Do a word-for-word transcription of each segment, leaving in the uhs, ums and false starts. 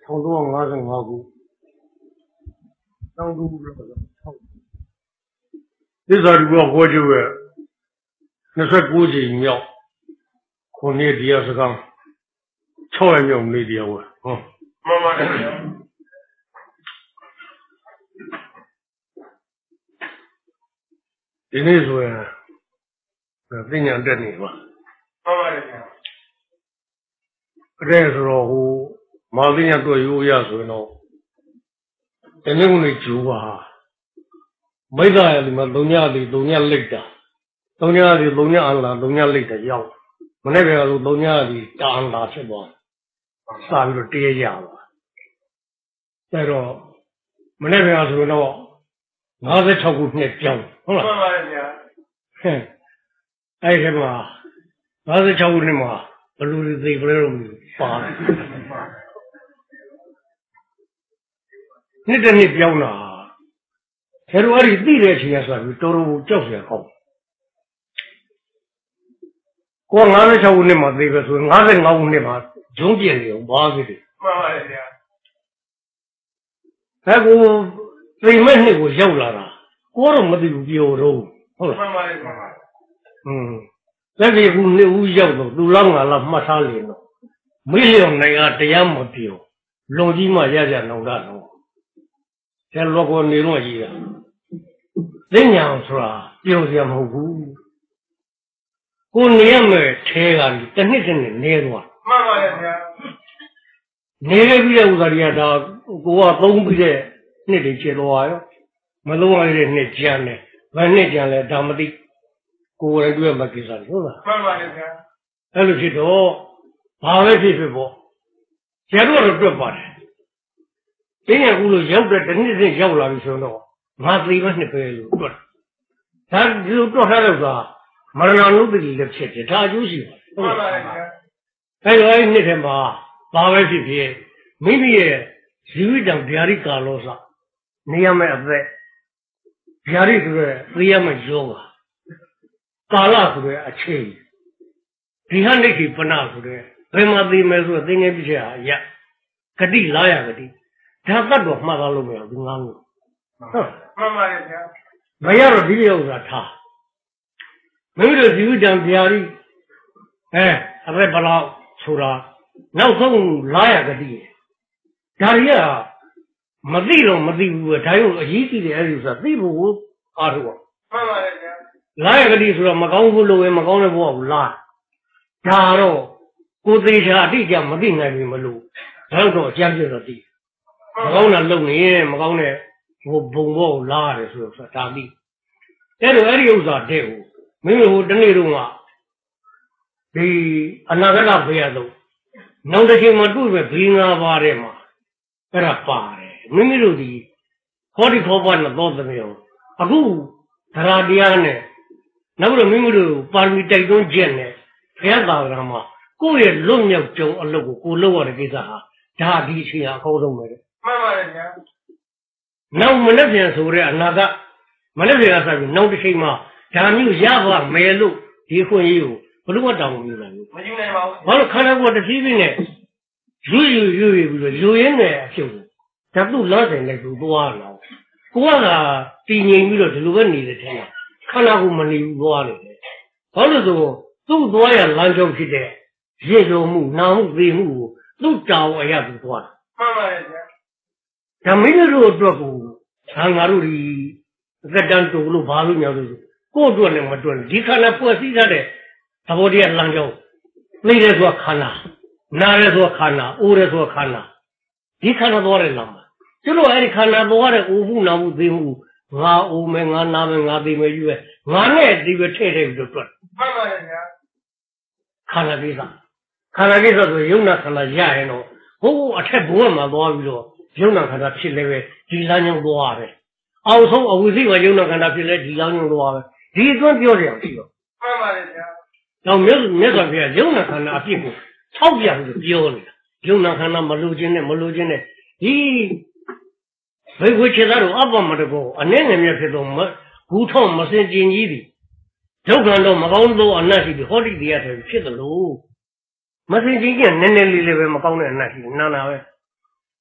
从多俺是俺姑，当初不是个操，你这如果过去个，那是估计庙，可那底下是讲，超人庙那底下个，嗯，慢慢的。今天说呀，那怎样整理吧？慢慢的。这时候我马怎样多有也说呢？今天我们酒啊，没在里面东家的东家累的，东家的东家安了，东家累的要，我那边有东家的大安拉去吧，三个跌价了。再说我那边说呢，我在炒股那讲，好了。慢慢的。哼，哎什么？我在炒股的嘛。不如这不了发，你这你标呢？假如我的地来钱算，都是就是好。我俺是炒股的嘛，这个说俺是熬的嘛，中间的挖的。慢慢的。那个最门那个小了啦，我都没得有标肉，好了。慢慢的，慢慢的。嗯。那个我那我要的都让俺了没啥理了，没了那个这样没丢，老几嘛也在弄着弄，在路过那种一样，人家说啊，丢些么糊，我那样没拆个，真的真的那个，慢慢的，那个比较我这里头，我东北的那里接落啊，没东北的那讲的，完那讲的咱们的。个人都要没给上，是吧？慢慢的看，那就去做，八万去去不，接着是不发的。今年我们要不真的是要了的时候，俺自己们是不要做的。他只有做啥了个，马上弄不起来切切，他就行。慢慢的看，还有那天吧，八万去去，没必有一张别的干路上，你也没在，别的这个你也没有啊。嘎拉出来啊，切！你看那些不拿出来，为嘛对没说？对你比起啊呀，个地拉呀个地，他那多马达路没有，就安了。嗯，慢慢的听。没有了，这有个差。没有了，就讲别的，哎，还不拉出来，那从拉呀个地，家里啊，没地了，没地路，他有一地的就是地路阿是我。慢慢的听。拉一个地说，没搞过路，也没搞那不拉，假如过这下地家没地那边没路，然后讲究了地，没搞那路呢，没搞那我不我拉的时候说咋地，这都还有啥这个，没有我真的路啊，你那个那不要走，弄得起嘛都是平安巴的嘛，那是巴的，没没路的，好的好办的多怎么样，啊不，他那地方呢？那个没有把你带动见呢，偏打了嘛？过也弄要走啊，路过路过的给啥？他地区啊，高中没的。慢慢的讲。那我们那边说的那个，我那边说的弄的什么？他没有下法，没路，结婚也有，不是我找没有了。我进来吗？完了，看到我的视频呢，有有有有有人呢，就，他都老人来都多了，我呢，今年遇到这个问题的天呐。看那个门里多了，好多时候都多呀，篮球去的，野球木、南木、北木都找我也都多了。慢慢的，咱没有时候做过，俺俺路里在咱走路八路鸟都是，过做那么做，你看那破西上的，他不的篮球，那人说看呐，那人说看呐，我人说看呐，你看那多的了嘛？就说哎，看那多的，我木、南木、北木。我我们俺那边俺这边有，俺那这个太太就赚。慢慢的看了给啥？看了给啥子？有那看了家人咯，我才不问嘛多为了，有那看他皮那个第三年多的，澳洲欧洲个有那看他皮那第三年多的，第一段标这样去了。慢慢的然后没没说别，有那看那屁股超标就标了，有那看那没路径的没路径的，咦。回回去那路阿爸没得过，啊，那那面去到没，古场没生经济的，就看到没搞到那些的好的地方才去的路，没生经济，那那里里边没搞那那些，那那位，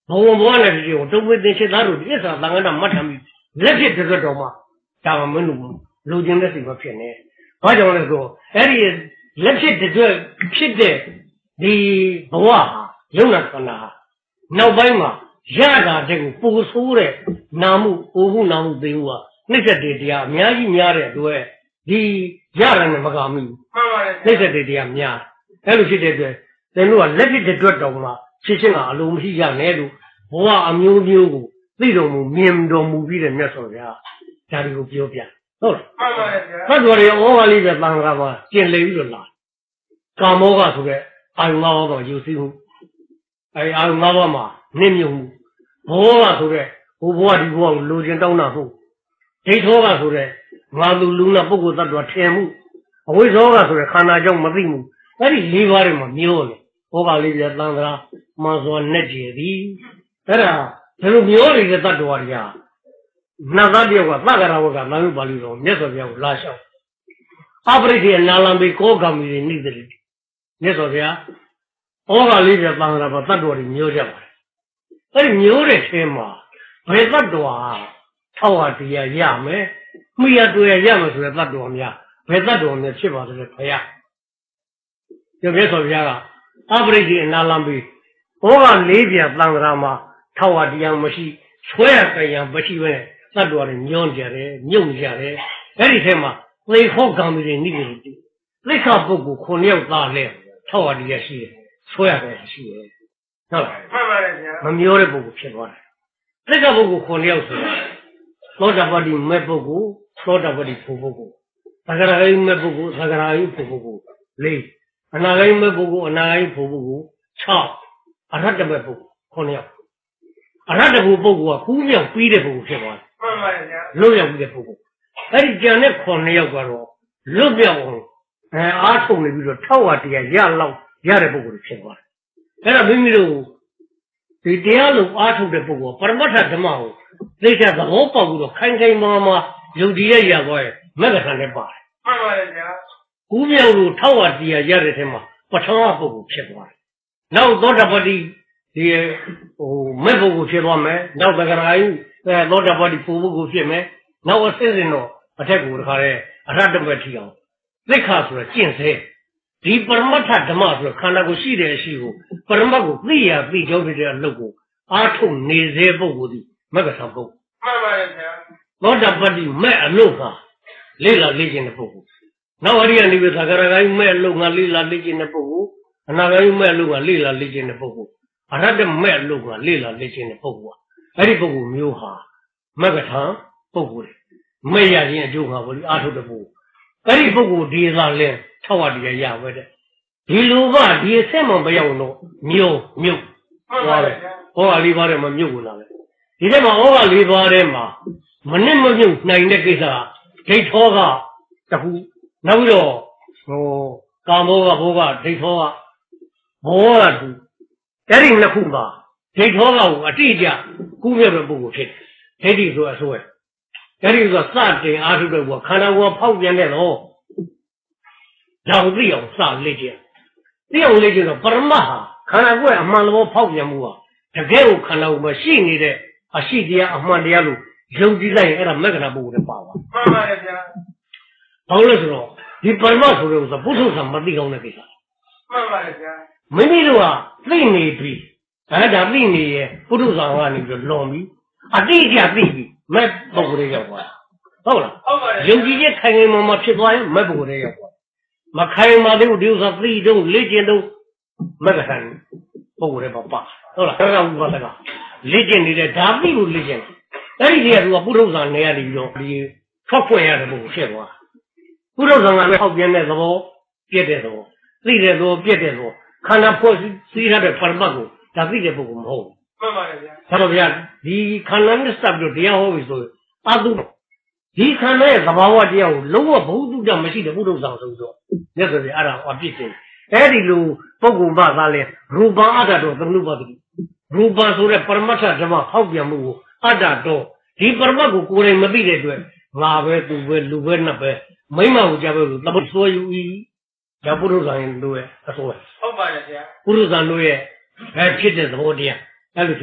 ဘောဘောနဲ့ဒီကိုတုံးဝင်းသိချစ်သားတို့ဒီအစားတန်ခါတာမှတ်ထားပြီးလက်ဖြစ်တဲ့တော့မှဒါမှမလို့လူချင်းတဲ့စိတ်မဖြစ်နဲ့ဘာကြောင့်လဲဆိုအဲ့ဒီလက်ဖြစ်တဲ့ဖြစ်တဲ့ဒီဘဝဟာယုံနာခန္ဓာနောက်ပိုင်းမှာရတာတဲ့ကိုပူဆိုးတဲ့နာမှုအိုမှုနာမှုသိမှုကနှိမ့်ဆက်တဲ့တရားအများကြီးများတဲ့အတွက်ဒီရတာနဲ့မကမိဘူးမှန်ပါတယ်နှိမ့်ဆက်တဲ့တရားများအဲ့လိုဖြစ်တဲ့အတွက်သင်တို့ကလက်ဖြစ်တဲ့အတွက်တော့မှဖြစ်ချင်းကအလိုမရှိရနဲ့လို့ဘဝအမျိုးမျိုးကိုသိတော်မူမြင်တော်မူပြီးတဲ့မြတ်စွာဘုရားဒါတွေကိုပြောပြဟုတ်လားမှန်ပါတယ်ဗျာသတ်တော်တွေဩဝါလေးပဲတန်ခါပါကျင်လေပြီးတော့လာကာမောကဆိုတဲ့အာယုံငါးပါးမှာယူစည်းမှုအဲအာယုံငါးပါးမှာနစ်မြုံမှုဘောကဆိုတဲ့ဟိုဘဝဒီဘဝကိုလိုချင်တောင်းတာဟုတ်ဒိဋ္ဌောကဆိုတဲ့ငါသူလူနာပုဂ္ဂိုလ်တ attva ထင်မှုအဝိဇ္ဇောကဆိုတဲ့ခန္ဓာကြောင့်မသိမှုအဲ့ဒီလေးပါးတွေမှာမျိုးလေဘောကလေးပြတန်ခါမှန်စွာနဲ့ကြည်သည်အဲ့ဒါဘယ်လိုမျိုးတွေတဲ့တ attva တွေကနတ်သားတယောက်ကသက္ကရာဝကနာမည်ပါဠိတော်မြတ်စွာဘုရားကိုလာလျှောက်အပရိသေနာလံပေကောကံမီနေတယ်မြတ်စွာဘုရားဩဃာလေးပြတန်ခါပါတ attva တွေမျိုးကြပါတယ်အဲ့ဒီမျိုးတဲ့ထဲမှာဘယ်တ attva ထောက်ဟာတရားရမယ်မိရတွေ့ရမယ်ဆိုတဲ့တ attva များဘယ် attva များဖြစ်ပါသလဲဘုရားပြောမြတ်စွာဘုရားကအပရိသေနာလံပေဩဃာလေးပြတန်ခါမှာထောက်ဟာတရားမရှိဆွဲရကြရမရှိပဲတ attva တွေညွန့်ကြတယ်ညုံကြတယ်အဲ့ဒီထဲမှာသေခောကံတွေနိဂရိတိသိက္ခာပုဂ္ဂိုလ်ခုနှစ်ယောက်သားလဲထောက်ဟာတရားရှိတယ်ဆွဲရတယ်ရှိတယ်ဟုတ်လားမှန်ပါတယ်ဗျာမမျောတဲ့ပုဂ္ဂိုလ်ဖြစ်သွားတယ်သိက္ခာပုဂ္ဂိုလ်ခုနှစ်ယောက်ဆိုတာသောတာပတိမဲ့ပုဂ္ဂိုလ်သောတာပတိဖို့ပုဂ္ဂိုလ်သက္ကရာယိမဲ့ပုဂ္ဂိုလ်သက္ကရာယိဖို့ပုဂ္ဂိုလ်လေးအနာဂိမဲ့ပုဂ္ဂိုလ်အနာဂိဖို့ပုဂ္ဂိုလ်၆အရဟတမဲ့ပုဂ္ဂိုလ်ခုနှစ်ယောက်အရဟတပုဂ္ဂိုလ်ကကူးမြောက်ပြီးတဲ့ပုဂ္ဂိုလ်ဖြစ်သွားတယ်မှန်ပါတယ်ဗျာလွတ်ရောက်ပြီးတဲ့ပုဂ္ဂိုလ်အဲ့ဒီကြံတဲ့ခုနှစ်ယောက်ကတော့လွတ်မြောက်အောင်အဲအားထုတ်နေပြီးတော့ထောက်ဝတရားရလောက်ရတဲ့ပုဂ္ဂိုလ်ဖြစ်သွားတယ်အဲ့ဒါမိမိတို့ဒီတရားလုံးအားထုတ်တဲ့ပုဂ္ဂိုလ်ပရမတ္ထဓမ္မကိုသိတဲ့သဘောပေါက်ပြီးတော့ခိုင်ခိုင်မာမာယုံကြည်ရရသွားရဲ့မဂ္ဂထံနဲ့ပါတယ်မှန်ပါတယ်ဗျာကူးမြောက်လို့ထောက်ဝတရားရတဲ့ထဲမှာပထမပုဂ္ဂိုလ်ဖြစ်သွားတယ်နောက်သောတာပတိဒီဟိုမဲ့ပုဂ္ဂိုလ်ဖြစ်သွားမယ်နောက်သက္ကရာယိအဲသောတာပတိပုဂ္ဂိုလ်ဖြစ်မယ်နောက်အစစ်စင်တော့အထက်ကိုတခါရဲအရဟတမထီအောင်သိက္ခာဆိုတာကျင့်စေဒီပရမတ္ထဓမ္မဆိုခန္ဓာကိုရှိတဲ့အရှိကိုပရမတ်ကိုသိရသိကြောဖြစ်တဲ့အလုပ်ကိုအားထုတ်နေစေပုဂ္ဂိုလ်ဒီမဂ္ဂထပုဂ္ဂိုလ်မှန်ပါရဲ့ဗျာသောတာပတိမဲ့အလုပ်ဟာလေးလာလေးခြင်းတဲ့ပုဂ္ဂိုလ်နောက်အရိယနိဗ္ဗာန်သက္ကရာဂိမဲ့အလုပ်ငါလေးလာလေးခြင်းတဲ့ပုဂ္ဂိုလ်အနာဂိမဲ့အလုပ်ကလေးလာလေးခြင်းတဲ့ပုဂ္ဂိုလ်အရဟတမဲ့အလုပ်ကလေးလာလေးခြင်းတဲ့ပုဂ္ဂိုလ်အဲ့ဒီပုဂ္ဂိုလ်မျိုးဟာမဂ္ဂထပုဂ္ဂိုလ်မဲ့ရခြင်းအကျိုးဟာဘောဒီအားထုတ်တဲ့ပုဂ္ဂိုလ်အဲ့ဒီပုဂ္ဂိုလ်ဒီသာလဲထောက်ဝတရားရပဲတဲ့ဒီလိုကဒီအဆက်မှမရောက်တော့မြို့မြို့ဟောတယ်ဟောကလေးပါးထဲမှာမြို့ဝင်လာတယ်ဒီထဲမှာဟောကလေးပါးထဲမှာမနစ်မမြုပ်နိုင်တဲ့ကိစ္စဒိဋ္ဌောကတခုနောက်ပြီးတော့ဟိုကာမောကဘောကဒိဋ္ဌောကဘောကတူအဲ့ဒီနှစ်ခုပါဒိဋ္ဌောကကိုအတိအကျကူးမြောက်တဲ့ပုဂ္ဂိုလ်ဖြစ်တယ်ဒိဋ္ဌိဆိုအစွဲအဲ့ဒီဆိုစတင်အားထုတ်တဲ့ဘောခန္ဓာကိုယ်ဖောက်ပြန်တဲ့တော့ဒါကိုသိအောင်စလေ့ကျင့်သိအောင်လေ့ကျင့်တော့ပရမတ်ဟာခန္ဓာကိုယ်အမှန်လောဖောက်ပြန်မှုဟာတကယ်ကိုခန္ဓာကိုယ်မှာရှိနေတဲ့အရှိတရားအမှန်တရားလို့ယုံကြည်လိုက်ရင်အဲ့ဒါမဂ္ဂနာပုဂ္ဂိုလ်တွေပါသွားမှန်ပါတယ်ဗျာဘာလို့လဲဆိုတော့ဒီပရမတ်ဆိုတဲ့ဥစ္စာပုထုဇဉ်မသိကောင်းတဲ့ကိစ္စမှန်ပါတယ်ဗျာမိမိတို့ကသိနေပြီအဲ့ဒါသိနေရဲ့ပုထုဇဉ်ကနေပြီးလွန်ပြီအတိအကျသိပြီမဲ့ပုဂ္ဂိုလ်တွေရောက်သွားဟုတ်လားဟုတ်ပါတယ်ယုံကြည်ချက်ခိုင်ခိုင်မာမာဖြစ်သွားရင်မဲ့ပုဂ္ဂိုလ်တွေရောက်သွားမခိုင်မာသေးဘူးဒီဥစ္စာသိတော့လေ့ကျင့်တော့မဂ္ဂထံပုဂ္ဂိုလ်တွေပါပါဟုတ်လားအဲ့ဒါဥပဒကလေ့ကျင့်နေတဲ့ဓာတိကိုလေ့ကျင့်အဲ့ဒီတည်းကသူကပုထုဇဉ်နေရပြီးတော့ဒီထွက်ခွင့်ရတဲ့ပုဂ္ဂိုလ်ဖြစ်သွားပုထုဇဉ်ကလည်းဟောက်ပြင်းတဲ့သဘောပြည့်တဲ့သဘောသိတဲ့သဘောပြည့်တဲ့သဘောခန္ဓာဖွဲ့စည်းရတဲ့ပရမတ်ကိုဒါသိတဲ့ပုဂ္ဂိုလ်မဟုတ်ဘူးမှန်ပါတယ်ဗျာဒါတော့ဗျာဒီခန္ဓာနဲ့စပ်ပြီးတရားဟောပြီဆိုရင်အတုဒီခန္ဓာရဲ့သဘာဝတရားကိုလုံးဝဘုဟုတ္တမရှိတဲ့ပုထုဇဉ်ဆိုတော့မြတ်စွာဘုရားအဲ့ဒါအပြစ်တင်အဲ့ဒီလိုပုဂ္ဂိုလ်မှသာလဲရူပံအတ္တတော်သမနုပတိရူပံဆိုတဲ့ပရမတ္ထဓမ္မဟောက်ပြန်မှုကိုအတ္တတော်ဒီပရမတ်ကိုကိုယ်တိုင်မသိတဲ့အတွက်ငါပဲသူပဲလူပဲနတ်ပဲမိမကိုကြပဲလို့သဘောဆွဲယူ၏ဒါပုထုဇဉ်တို့ရဲ့အစိုးရဟုတ်ပါတယ်ဗျာပုထုဇဉ်တို့ရဲ့အဲဖြစ်တဲ့သဘောတရားအဲ့လိုဖြစ်တယ်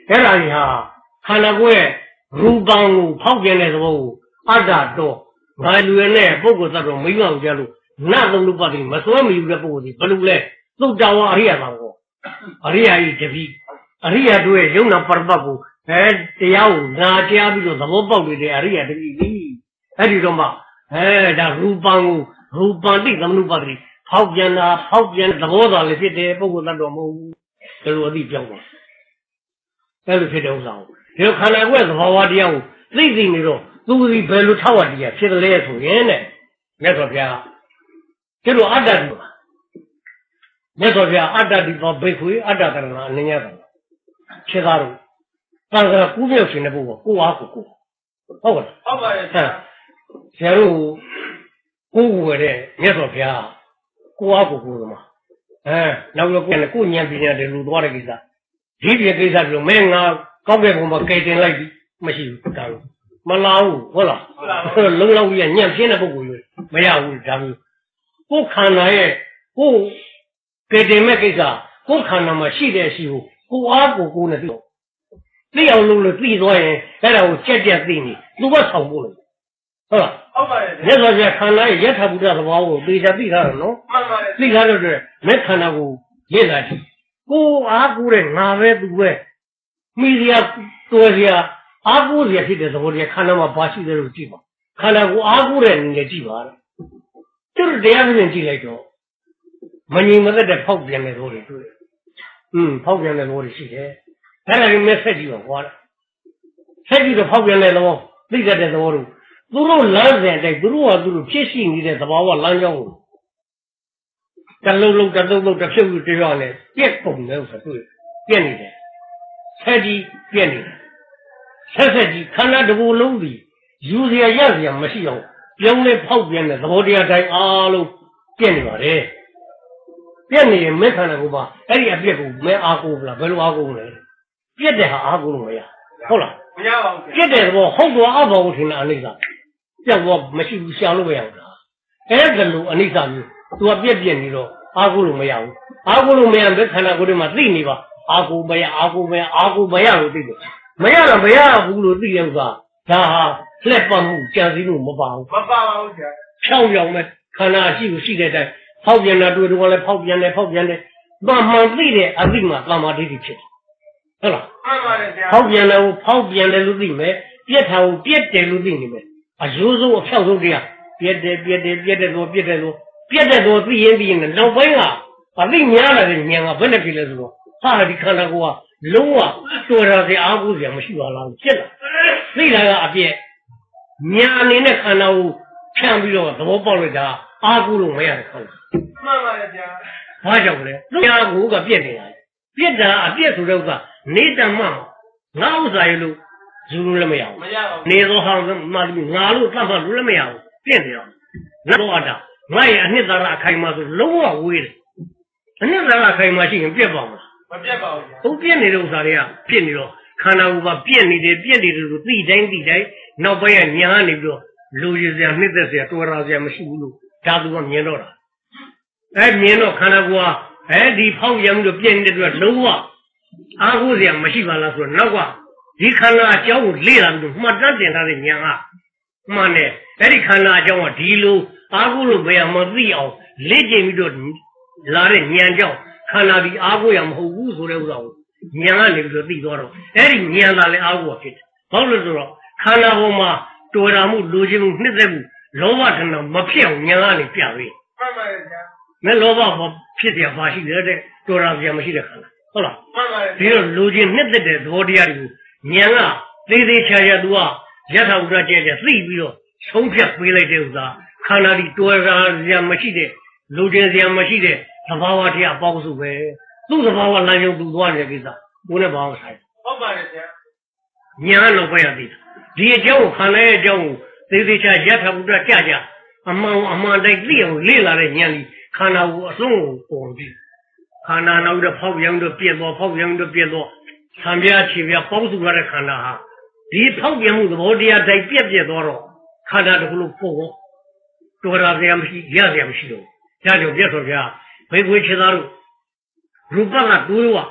အဲ့ဒါကြီးဟာခန္ဓာကိုယ်ရဲ့ရူပံကိုဖောက်ပြန်တဲ့သဘောကိုအတ္တတော့ငါလူရနဲ့ပုဂ္ဂိုလ်သတ္တဝါမိမအောင်ကြလို့နာသုံးလို့ပတ်တယ်မစွဲမယူတဲ့ပုဂ္ဂိုလ်ဒီဘယ်လိုလဲသုတ်တော်အရိယသာကိုအရိယာကြီးတပည့်အရိယာတို့ရဲ့ယုံနာပရပတ်ကိုအဲတရားကိုနာကြားပြီးတော့သဘောပေါက်နေတဲ့အရိယာတပည့်ကြီးအဲ့ဒီတော့မှအဲဒါရူပံကိုရူပံတိသမနုပတ္တိဖောက်ပြန်တာဖောက်ပြန်သဘောသာလည်းဖြစ်တယ်ပုဂ္ဂိုလ်သတ္တဝါမဟုတ်ဘူးဒါလိုအသိပြောင်းသွားအဲ့လိုဖြစ်တဲ့ဥစ္စာကိုဒီခန္ဓာကိုယ်သဘာဝတရားကိုသိသိနေတော့သူဒီဘယ်လိုထောက်ရတရားဖြစ်တယ်လဲဆိုရင်တဲ့မြတ်စွာဘုရားကျတော့အတ္တတိပါမြတ်စွာဘုရားအတ္တတိပါဘိက္ခွေအတ္တတရဏအနည်းငယ်ပါခြေသားတို့သံဃာကူးမြောက်ရှင်တဲ့ပုဂ္ဂိုလ်ကိုအားကိုကိုဟုတ်ပါလားဟုတ်ပါရဲ့ဆရာတို့ကိုကိုဝယ်တဲ့မြတ်စွာဘုရားကိုအားကိုကိုသမားအဲနောက်တော့ကိုယ်နဲ့ကိုဉာဏ်ပညာတွေလူသွားတဲ့ကိစ္စဒီပြကိစ္စပြောမင်းငါကောက်ကဲပုံမှာကဲတင်လိုက်ပြီမရှိဘူးဒါလို့မလာဘူးဟုတ်လားလုံးလုံးကြီးညံ့ပြင်းတဲ့ပုဂ္ဂိုလ်မျိုးမရဘူးဒါမျိုးကိုယ်ခန္ဓာရဲ့ကိုယ်ကဲတင်မဲ့ကိစ္စကိုယ်ခန္ဓာမှာရှိတဲ့အရှိကိုကိုအားကိုကိုနဲ့သိတော့သိအောင်လုပ်လို့သိသွားရင်အဲ့ဒါကိုကြက်ကြက်သိနေသူ့ဘက်ဆောင်ဖို့လို့ဟုတ်လားဟုတ်ပါတယ်မြတ်စွာဘုရားခန္ဓာရဲ့ယထာဘုဒ္ဓသဘောကိုသိချာသိထားတယ်နော်မှန်ပါတယ်သိထားလို့တဲ့မဲ့ခန္ဓာကိုရည်လာကြည့်ကိုအားကိုတဲ့ငါပဲသူပဲမိစရာတော်စရာအားကိုစရာဖြစ်တဲ့သဘောတရားခန္ဓာမှာဘာရှိတယ်လို့ကြည့်ပါခန္ဓာကိုအားကိုတဲ့အနေနဲ့ကြည့်ပါတဲ့သူတို့တရားဖြင့်ကြည့်လိုက်တော့မငြိမ်မသက်တဲ့ဖောက်ပြန်တဲ့သဘောတွေတွေ့တယ်อืมဖောက်ပြန်တဲ့သဘောတွေရှိတယ်အဲ့ဒါကြီးမဲ့ဆက်ကြည့်ပါကွာဆက်ကြည့်တော့ဖောက်ပြန်တဲ့သဘောသိတတ်တဲ့သဘောတို့သူတို့လမ်းစဉ်တိုက်သူတို့ကသူတို့ဖြစ်ရှိနေတဲ့သဘာဝလမ်းကြောင်းကိုတလုံးလုံးတလုံးလုံးတစ်ဖြုတ်ဖြုတ်တရားနဲ့ပြက်ပုံလဲဆိုတွေ့ပြက်နေတယ်ဆက်ကြည့်ပြက်နေတယ်ဆက်ဆက်ကြည့်ခန္ဓာတစ်ခုလုံးဒီယူစရာရစရာမရှိအောင်ပြောင်းလဲဖောက်ပြန်တဲ့သဘောတရားတိုင်းအားလုံးပြက်နေပါတယ်ပြက်နေရင်မဲ့ခန္ဓာကိုပါအဲ့ဒီအပြက်ကိုမဲအားကိုလားဘယ်လိုအားကိုလဲပြက်တဲ့ဟာအားကိုလို့မရဟုတ်လားမရပါဘူးပြက်တဲ့ဘောဟုတ်တော့အဘောကိုထင်တာအနိစ္စပြက်ဘောမရှိဘူးရှာလို့မရဘူးလားအဲ့ဒါလိုအနိစ္စမျိုးသူကပြက်ပြက်နေတော့အားကိုလို့မရဘူးအားကိုလို့မရတဲ့ခန္ဓာကိုယ်ထဲမှာသိနေပါအားကိုမရအားကိုမရအားကိုမရလို့သိတယ်မရတော့မရဘူးလို့သိရင်ကဒါဟာလက်ပတ်မှုကြံစည်မှုမပါဘူးမပါပါဘူးဆရာဖြောင်းပြောင်းမဲ့ခန္ဓာရှိကိုရှိတဲ့အတိုင်းဖောက်ပြန်တာတွေ့တော့လည်းဖောက်ပြန်တယ်ဖောက်ပြန်တယ်မှန်မှန်သိတဲ့အသိမှသမာဓိဖြစ်တယ်ဟုတ်လားမှန်ပါတယ်ဆရာဖောက်ပြန်တယ်ဖောက်ပြန်တယ်လို့သိမယ်ပြက်ထားကိုပြက်တယ်လို့သိနေမယ်အယိုးဆုံးအဖြောက်ဆုံးတရားပြက်တယ်ပြက်တယ်ပြက်တယ်လို့ပြက်တယ်လို့ပြက်တဲ့တော့သိရင်သိရင်နောက်ပိုင်းကအသိများလာတဲ့ဉာဏ်ကဘယ်နဲ့ဖြစ်လဲဆိုတော့ဟာဒီခန္ဓာကိုယ်ကလုံးဝတော်ရစေအားကိုးစရာမရှိပါလားဖြစ်လာသိတာကအပြည့်ဉာဏ်အနေနဲ့ခန္ဓာကိုဖြန့်ပြီးတော့သဘောပေါက်လိုက်တာအားကိုးလို့မရတဲ့ခန္ဓာမှန်ပါတယ်ဗျာဘာကြောင့်လဲဉာဏ်ကိုကပြည့်နေတာပြည့်တာအပြည့်ဆိုတဲ့ဥစ္စာနေတမှငါဥစ္စာရလို့ယူလို့လည်းမရဘူးမရပါဘူးနေသောဟောင်းမှငါလို့သတ်မှတ်လို့လည်းမရဘူးပြည့်နေတော့ငါတော့အတာငါရဲ့အနှစ်သာရအခိုင်အမာဆိုလုံးဝဝေးတယ်အနှစ်သာရအခိုင်အမာရှိရင်ပြက်ပါမလားမပြက်ပါဘူး။ဟုတ်ပြက်နေတဲ့ဥစ္စာတွေကပြက်နေတော့ခန္ဓာကိုယ်ကပြက်နေတယ်ပြက်နေတယ်လို့သိတိုင်းသိတိုင်းနောက်ပိုင်းကညာနေပြီးတော့လူရည်စရာနှစ်သက်စရာတော်ရစရာမရှိဘူးလို့ဓာတုကမြင်တော့တာ။အဲမြင်တော့ခန္ဓာကိုယ်ကအဲဒီဖောက်ရမှုလို့ပြက်နေတဲ့အတွက်လုံးဝအားကိုးစရာမရှိပါလားဆိုတော့နောက်ကဒီခန္ဓာအကြောင်းကိုလေ့လာပြီးမှတ်တတ်တင်ထားတဲ့ညာကမှန်တယ်အဲ့ဒီခန္ဓာအကြောင်းကဒီလိုအားကိုးလို့မရမှသိအောင်လေ့ကျင့်ပြီးတော့လာတဲ့ဉာဏ်ကြောင့်ခန္ဓာဒီအားကိုးရမဟုတ်ဘူးဆိုတဲ့ဥစ္စာကိုဉာဏ်ကနေပြီးတော့သိသွားတော့အဲ့ဒီဉာဏ်သာလည်းအားကိုးဖြစ်တယ်။ဘာလို့လဲဆိုတော့ခန္ဓာပေါ်မှာတော်တာမှုလိုချင်မှုနှစ်သက်မှုလောဘထဏမဖြစ်အောင်ဉာဏ်ကနေပြပေး။မှန်ပါရဲ့ဗျာ။မဲလောဘမဖြစ်ရပါရှိတယ်တဲ့တော်တာပြန်မရှိတဲ့ခန္ဓာဟုတ်လား။မှန်ပါရဲ့။ဒီတော့လိုချင်နှစ်သက်တဲ့သဘောတရားတွေကိုဉာဏ်ကသေးသေးချာချာသူကယထာဥဒ္ဒကျဲကျဲသိပြီးတော့ဆုံးဖြတ်ပေးလိုက်တဲ့ဥစ္စာခန္ဓာဒီတော်တာပြန်မရှိတဲ့လိုချင်စရာမရှိတဲ့သဘာဝတရားအပေါင်းစုပဲသူ့သဘာဝလမ်းကြောင်းသူသွားနေတဲ့ကိစ္စကိုယ်နဲ့ဘာမှဆိုင်ဟုတ်ပါတယ်ဗျာညာတော့ပဲရသေးတယ်ဒီအကြောင်းကိုခန္ဓာရဲ့အကြောင်းကိုသေသေးချာယထာဘုဒ္ဓကြကြအမှန်အမှန်တိုင်းသိအောင်လေ့လာတဲ့ဉာဏ်ဒီခန္ဓာကိုအဆုံးကိုပေါ်ပြီးခန္ဓာနောက်တော့ဖောက်ပြန်တော့ပြည့်တော့ဖောက်ပြန်တော့ပြည့်တော့ဆံပြားခြေပြားပေါင်းစုရတဲ့ခန္ဓာဟာဒီဖောက်ပြန်မှုသဘောတရားတိုင်းပြည့်ပြည့်သွားတော့ခန္ဓာတစ်ခုလုံးပေါ်တော်တာစရာမရှိရစရာမရှိတော့ဒါကြောင့်ပြတ်ဆိုပြဘိခွေခြေသားတို့ရူပကတူးဝရ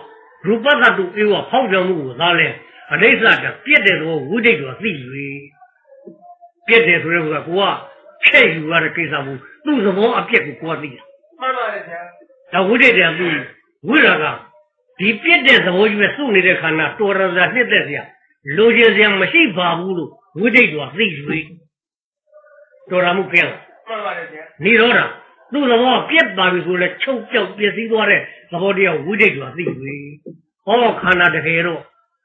如把他都给我跑着木啥嘞？啊，类似这别的说无这个自以别的说是我开有啊的给啥不都是我别个过的。慢慢的钱。那我这点是为啥个？你别的是我越送你的看呐，多少人现在讲，老先生没谁把不住，我这个自以多少没变了。慢慢的钱。你说的。都是我别把你说了，臭叫别谁多的，是我的要无这个自以我看他的黑肉，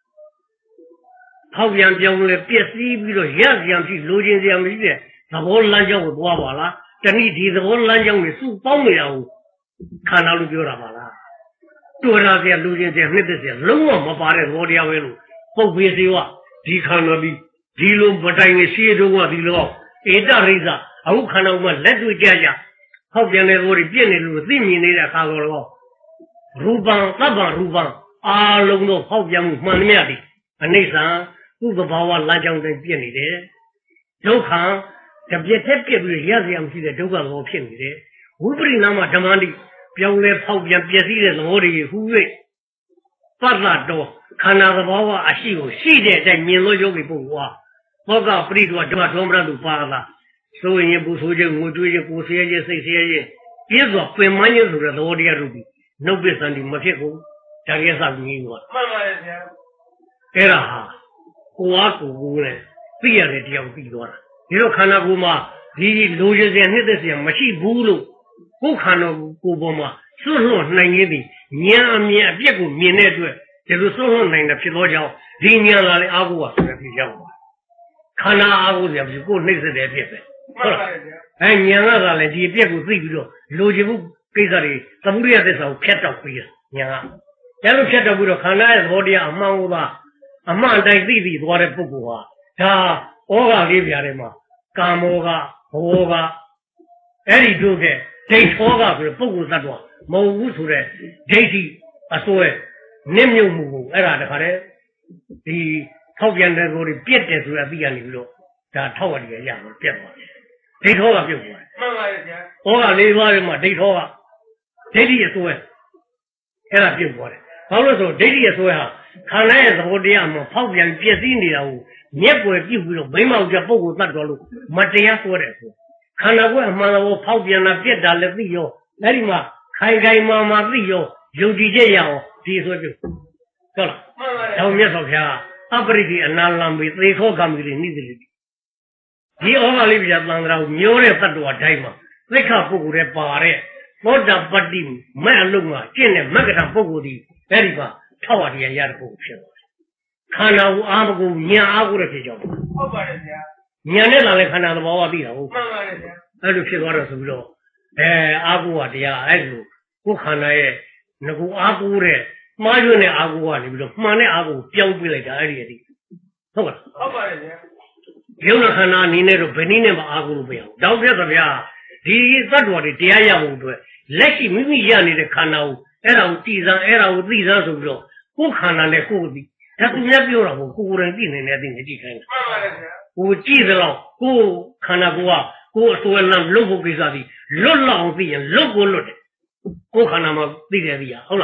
好像叫我来别谁比如也是样去，路径这样的月，是我蓝叫我多把了，这你提是我蓝叫我数包没有，看到路就了把了，多少些路径这样的些，龙我没把的我的要为路，不别谁话，你看到的，地路不带你写着我的路，一大日子，我看到我来对家家。好像那我的别的路对面那点看到了不？路帮那帮路帮啊，路都好像蛮面的，啊那上都是把我拉江在别里的，就看这别太别不是也是样子的，这个我骗你的，我不是那么这么的，表来跑边别谁的我的护卫，把那多看那个把我啊西游西的在面罗交给不我，我讲不得说这么装不上都把了。所以也不说这我最近不写些谁写些，别说本满年数的我这样子的，那别说的没撇过，这也是你我。慢慢的听。对了哈，我姑姑呢，这样的这样最多了。你说看到过吗？你六十岁那的时候没去补了，我看到姑姑嘛，手上那年的年面别个面那对，就是手上那的皮多胶，零年了的阿姑啊，这个皮胶，看到阿姑也不是过那时代别呗。好了，哎，娘啊，咱来这别个自己着，逻辑不给啥的，咱们这的时候偏照贵了，娘啊，假如偏照贵了，看来我的阿妈我吧，阿妈在自己多的不过啊，他我家里边的嘛，干么个，我个，哎，你就给这错个是不过啥多，没无处的，这是啊，所谓你没有目哎啥的看的，你讨厌的我的别的主要不一样的了，这讨我的也一样别的。这套啊，别过来。慢慢的钱。我讲你说的嘛，这套啊，这里也说呀，现在别过来。好多时候这里也说呀，看来是我这样嘛，跑边别谁的了，面过地不了，眉毛这不够大着路，没这样说的说。看到我妈我跑边了，别打了自由，那里嘛，开开妈妈自由，有的这样，这说就，够了。慢慢的。然后面说片啊，阿不里的那浪费，这套干不的，你这里。你我家里边当着苗的不多台嘛，你看不过的八的，我这不的买龙啊，今年买个上不过的，那里吧，炒啊点也是不平。看到我阿不过年阿过的比较多。好吧，人家。年的哪里看到的娃娃地了？慢慢的些。那就平常的是不是？哎，阿过啊的呀，哎就我看到哎，那个阿过的，马云的阿过啊，你不知道，马的阿过标配来的哎里的，好吧？好吧，人家。有人看那你那种本地的把阿公不要，照片怎么样？你咋说的？这样不对，那些没一样的看到，哎，然后地上，哎，然后地上是不是？我看到那锅的，他中间比如说我个人地那那东西地看，我记得了，我看到过啊，我说那老婆给啥的，老老的人，老过老的，我看到嘛地在地啊，好了。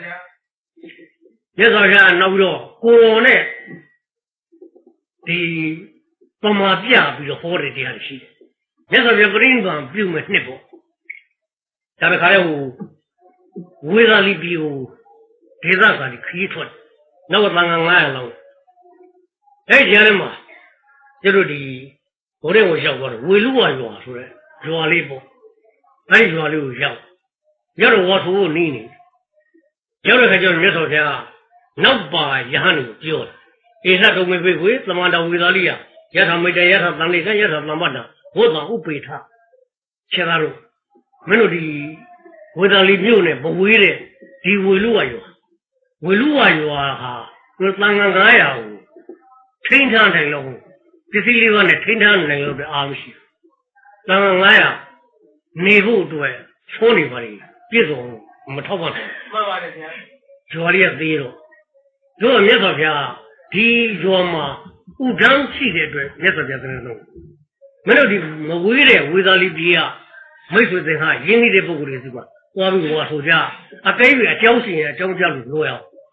你说是那不着国内的。爸妈比较比较好的这样些，那时候也不能讲比我们那个，咱们看了我为啥你比我，这啥啥的可以穿，那我刚刚来了，哎，这样的嘛，就是的，我的我想过了，为路啊用出来，用了一步，俺用了有效，要是我说你呢，要是看叫你说下，那把一下你丢了，一下都没回归，怎么到为啥里啊？也他没在，也他当里干，也他当班长，我当我背他，其他路没有的，我当里没有呢，不会的，的为路啊有，为路啊有啊哈，我当刚刚呀，平常成了，这是里个呢，平常成了的阿不西，当刚刚呀，内部对，错里边的，别说没掏光，慢慢的钱，这里也对了，这个没钞票，第一嘛。我长期的对，也是这样弄。没有的，我为了为了你比啊，没说这哈，因为这不过的是吧？我们我说家啊，改变交心啊，交家路路呀，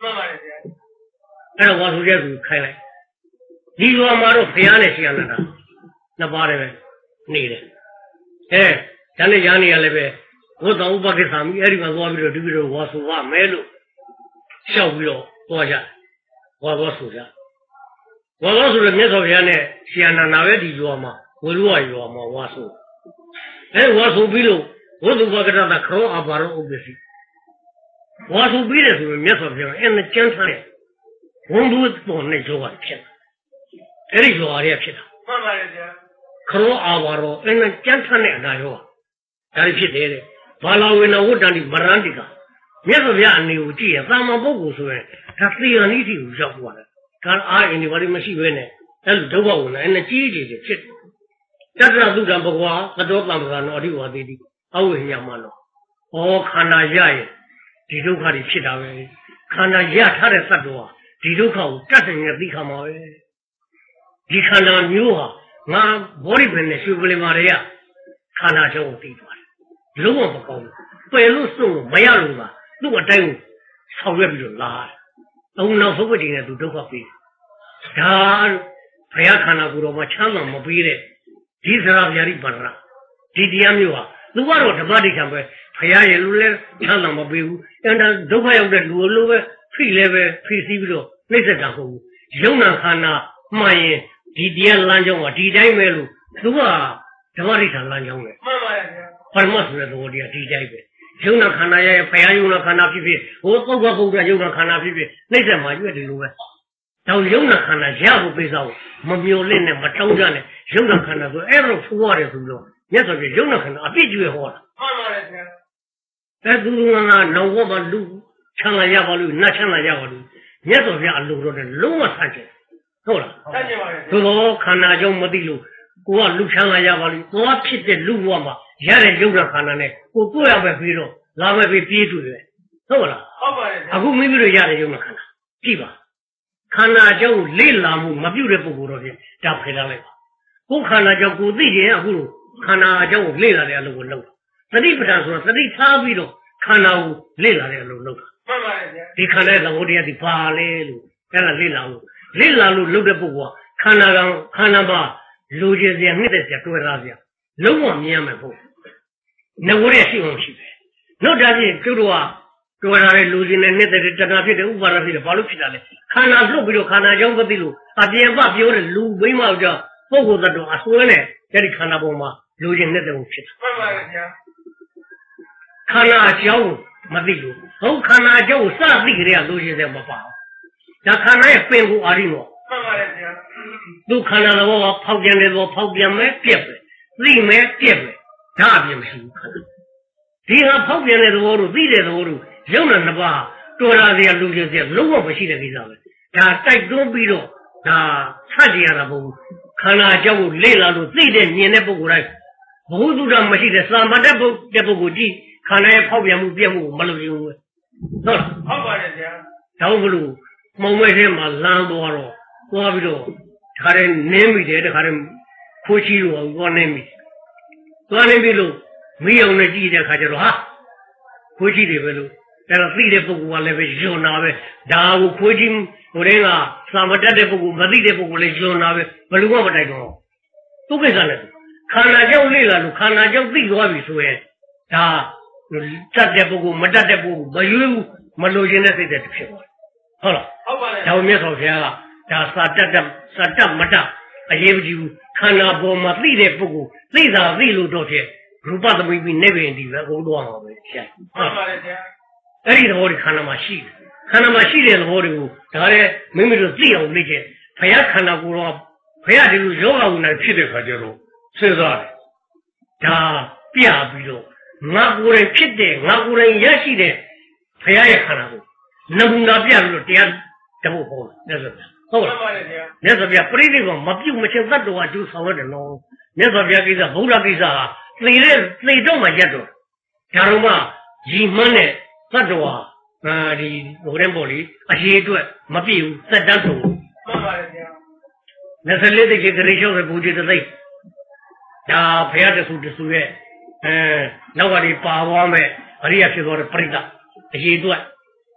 အဲ့တော့ဝါဆိုတဲ့သူခိုင်းလိုက်ဒီရွာမှာတော့ဖျားနဲ့ဆရာနဲ့တာနှစ်ပါးတည်းပဲနေတယ်အဲဒါနဲ့ရားနေရလည်းပဲဝတ်တော်ဥပကိသမိအဲ့ဒီမှာသွားပြီးတော့ဒီပြီးတော့ဝါဆိုဝမဲလို့ရှောက်ပြီးတော့သွားကြဝါသွားဆိုကြဝါသွားဆိုတော့မြတ်စွာဘုရားနဲ့ဆရာနာနာပဲဒီရွာမှာဝလူဝရွာမှာဝါဆိုအဲဝါဆိုပြီးလို့ဝတ်သူဘကတတာခရောအပါရောဥပ္ပစီဝါဆိုပြီးတယ်ဆိုရင်မြတ်စွာဘုရားအဲ့နဲ့ကျမ်းထားတဲ့ဝန်သူပေါ်နဲ့ကြောကဖြစ်တာအဲ့ဒီကြောရဖြစ်တာမှန်ပါတယ်ဗျာခရောအာပါရောအဲ့နဲ့ကျမ်းထားတဲ့အနာရောဒါဖြစ်တယ်တဲ့ဘာလာဝေနဝတ္တန်ဒီမရန္တိကမြတ်စွာဘုရားအနေကိုကြည့်ရသာမန်ပုဂ္ဂိုလ်ဆိုရင်ဒါသေရဏိတိကိုရောက်သွားတယ်ဒါအားအင်းဒီဘာလို့မရှိဘဲနဲ့အဲ့လိုဒုက္ခဝင်လာအဲ့နဲ့ကြီးကြီးဖြစ်တတ္တသုဒ္ဓံဘဂဝါသတောတံပကနောအဓိဝါတိတိအဝိညာမနောဩခန္ဓာရရဲ့ဒီဒုက္ခတွေဖြစ်တာပဲခန္ဓာရထားတဲ့သတ္တဝါဒီဒုက္ခကိုတတ်တယ်နဲ့သိခါမှာပဲဒီခန္ဓာမျိုးဟာငါဘောဓိပင်နဲ့ရှုပ်ကလေးမာရရခန္ဓာကြောင့်သိသွားတယ်လုံးဝမကောင်းဘူးပယ်လို့စွန့်လို့မရလို့ပါသူ့အတိုင်းကိုဆောင်ရွက်ပြီးတော့လာတယ်အုံနောက်ဆုံးချိန်နဲ့သူဒုက္ခပေးဒါဘုရားခန္ဓာကိုယ်တော်မှာချမ်းသာမပေးတဲ့ဒီစရာဗျာတိပါရဒီတရားမျိုးဟာသူကတော့ဓမ္မဒိဋ္ဌံပဲဘုရားရဲ့လူလဲချမ်းသာမပေးဘူးအန္တဒုက္ခရောက်တဲ့လူလိုပဲဖိလဲပဲဖိစီးပြီးတော့နှိမ့်ဆက်တာမဟုတ်ဘူးယုံနာခန္ဓာမှန်ရင်ဒီတရားလမ်းကြောင်းကဒီတိုင်းပဲလို့သူကဓမ္မဒိဋ္ဌံလမ်းကြောင်းပဲမှန်ပါရဲ့ဗျာပရမတ်ဆိုတဲ့သဘောတရားဒီတိုင်းပဲယုံနာခန္ဓာရဲ့ဘုရားယုံနာခန္ဓာဖြစ်ဖြစ်ဟိုပုဂ္ဂိုလ်ပုဂ္ဂိုလ်ယုံနာခန္ဓာဖြစ်ဖြစ်နှိမ့်ဆက်မှာကျွတ်တယ်လို့ပဲတော့ယုံနာခန္ဓာရဖို့ပေးစားမမျော်လင့်နဲ့မတောင်းကြနဲ့ယုံနာခန္ဓာဆိုအဲ့လိုဖူးရတယ်ဆိုလို့မြတ်စွာဘုရားယုံနာခန္ဓာအပြည့်ကျွေးဟောတာမှန်ပါတယ်ဗျာအဲ့သူကနောင်ဘမှာလူချမ်းသာရပါလို့နတ်ချမ်းသာရပါလို့မြတ်စွာဘုရားအလိုတော်နဲ့လုံးဝဆန့်ကျင်ဟုတ်လားဆန့်ကျင်ပါရဲ့သို့တော့ခန္ဓာကြောင့်မသိလို့ကိုကလူချမ်းသာရပါလို့သွားဖြစ်တဲ့လူဘဝမှာရတဲ့ယုံနာခန္ဓာနဲ့ကိုတွေ့ရပဲပြီးတော့လာပဲပြီးပြေးတွေ့ပဲဟုတ်လားဟုတ်ပါတယ်အခုမိမိတို့ရတဲ့ယုံနာခန္ဓာကြည့်ပါခန္ဓာကြောင့်လေ့လာမှုမပြုတ်တဲ့ပုဂ္ဂိုလ်တော့ဖြင့်ဒါဖယ်ထားလိုက်ပါကိုယ်ခန္ဓာကြောင့်ကိုသိရင်အခုလိုခန္ဓာကြောင့်လေ့လာတဲ့အလုပ်ကိုလုပ်တာသတိပဋ္ဌာန်ဆိုတာသတိထားပြီးတော့ခန္ဓာကိုလေ့လာတဲ့အလုပ်လုပ်တာမှန်ပါတယ်ဗျာဒီခန္ဓာရဲ့သဘောတရားဒီဘာလဲလို့အဲ့ဒါလေ့လာလို့လေ့လာလို့လုပ်တဲ့ပုဂ္ဂိုလ်ကခန္ဓာကခန္ဓာမှာလူကျင်စရာနှစ်သက်စရာတွေ့ရစရာလုံးဝမြင်ရမယ်ဟုတ်ငဝရရှိအောင်ရှိတယ်နောက်ဒါဖြင့်သူတို့ကတွေ့ရတဲ့လူကျင်တဲ့နှစ်သက်တဲ့တဏှာဖြစ်တဲ့ဥပါဒဖြစ်တယ်ဘာလို့ဖြစ်တာလဲခန္ဓာလွတ်ပြီးတော့ခန္ဓာကြောင့်မသိလို့အပြင်ပပြောတဲ့လူဘိမ့်မောက်ကြောင့်ပုဂ္ဂိုလ်သတ္တဝါအစွဲနဲ့အဲ့ဒီခန္ဓာပေါ်မှာလူကျင်နှစ်သက်မှုဖြစ်တယ်မှန်ပါရဲ့ဗျာခန္ဓာအကြောင်းမသိလို့ဟုတ်ခန္ဓာအကြောင်းစသိကြရလူကျင်တဲ့မပါဘူးဒါခန္ဓာရဲ့ပင်ကိုအာရိမောမှန်ပါရဲ့ဗျာသူခန္ဓာတော်ကဖောက်ပြန်တယ်တော့ဖောက်ပြန်မယ်ပြက်ပဲသိမယ်ပြက်ပဲဒါအပြင်မရှိဘူးခန္ဓာဒီဟာဖောက်ပြန်တဲ့သဘောတို့သိတဲ့သဘောတို့ယုံနာနှစ်ပါးတော်ရာစရာလူကျင်စရာလုံးဝမရှိတဲ့ကိစ္စပဲဒါတိုက်တွန်းပြီးတော့ဒါဆက်ကြရတာမဟုတ်ဘူးခန္ဓာအကြောင်းကိုလေ့လာလို့သိတဲ့မြင်တဲ့ပုဂ္ဂိုလ်တိုင်းဘဝတုဒ္ဓမရှိတဲ့သာမတ္တပုဂ္ဂိုလ်တဲ့ပုဂ္ဂိုလ်ကြည့်ခန္ဓာရဲ့ဖောက်ပြန်မှုပြက်မှုကိုမလုပ်ရုံပဲဟုတ်လားဟုတ်ပါတယ်ဗျာဒါဘလို့မောင်မဲထဲမှာလမ်းသွားတော့သွားပြီးတော့ဒါရဲနင်းမိတယ်တခါတည်းခိုးချီလို့သွားနေမိသွားနေပြီလို့မိအောင်နဲ့ကြည့်တဲ့ခါကျတော့ဟာခိုးချီတယ်ပဲလို့အဲ့တော့သိတဲ့ပုဂ္ဂိုလ်ကလည်းပဲယွန်းတာပဲဒါကိုခိုးချီဟိုတင်းကသာမတတ်တဲ့ပုဂ္ဂိုလ်မသိတဲ့ပုဂ္ဂိုလ်လည်းယွန်းတာပဲဘယ်လိုမှမတိုက်တော့သူ့ကိစ္စနဲ့ခန္ဓာကြောင့်လေ့လာလို့ခန္ဓာကြောင့်သိသွားပြီဆိုရင်ဒါတတ်တဲ့ပုဂ္ဂိုလ်မတတ်တဲ့ပုဂ္ဂိုလ်မရွေးဘူးမလိုချင်တဲ့စိတ်တွေဖြစ်သွားတယ်ဟုတ်လားဟုတ်ပါလေဒါမြတ်စွာဘုရားကဒါစာတတ်တဲ့စာတတ်မတတ်အရေးမကြီးဘူးခန္ဓာပေါ်မှာသိတဲ့ပုဂ္ဂိုလ်သိတာသိလို့တော့ဖြစ်ရူပသမီးပြီးနေပင်ဒီပဲအကုန်တော့မှာပဲဆရာဟုတ်ပါလေဆရာအဲ့ဒီသဘောဒီခန္ဓာမှာရှိတယ်ခန္ဓာမှာရှိတဲ့သဘောတွေကိုဒါလည်းမိမိတို့သိအောင်လေ့ကျင့်ဘုရားခန္ဓာကိုယ်တော့ဘုရားဒီလိုယောဂဝိညာဉ်ဖြစ်တဲ့ခါကျတော့စဉ်းစားတယ်ဒါပြပြီးတော့ငါကိုယ်တိုင်ဖြစ်တဲ့ငါကိုယ်တိုင်ရရှိတဲ့ဘုရားရဲ့ခန္ဓာကိုနမူနာပြပြီးတော့တရားတဖို့ဟောတယ်ဆိုဟုတ်လားမှန်ပါတယ်ဗျာမြတ်စွာဘုရားပြိဋိဘံမပြုတ်မချင်းသတ္တဝါကျူဆောင်ရတယ်နော်မြတ်စွာဘုရားကိစ္စဗုဒ္ဓကိစ္စဟာသိတဲ့သိတော့မှရက်တော့ဒါတော့မှရီမှန်းတဲ့သတ္တဝါအဲဒီဟိုတဲ့ပေါ့လေအရှိအတွက်မပြည့်ဘူးသက်တမ်းဆုံးမှန်ပါတယ်ဗျာနှစ်ဆယ်လေးတိတ်ကလေးရှောက်တဲ့ဘူကြီးတစ်သိပ်ဒါဘုရားတဆူတဆူရဲ့အဲနောက်ကနေပါသွားမဲ့အရိယာဖြစ်သွားတဲ့ပရိသတ်အရှိအတွက်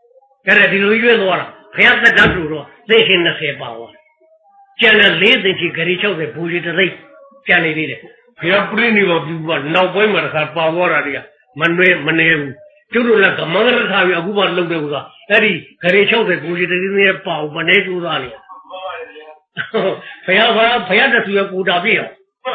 这个这个越多了，不要再当主了，这些那些把握。将来来得及给你交代不许的累，将来的，不要不然你话比话，老百姓还把握了的呀，门内门内户，就是那个门内他要不把弄得个，那里给你交代不许的那些把握门内做啥的，不要不要不要这需要顾着别。